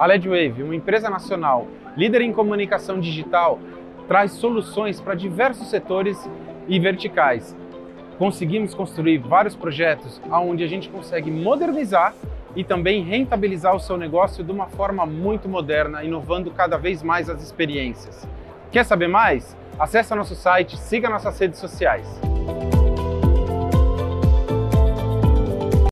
A LEDwave, uma empresa nacional líder em comunicação digital, traz soluções para diversos setores e verticais. Conseguimos construir vários projetos onde a gente consegue modernizar e também rentabilizar o seu negócio de uma forma muito moderna, inovando cada vez mais as experiências. Quer saber mais? Acesse nosso site, siga nossas redes sociais.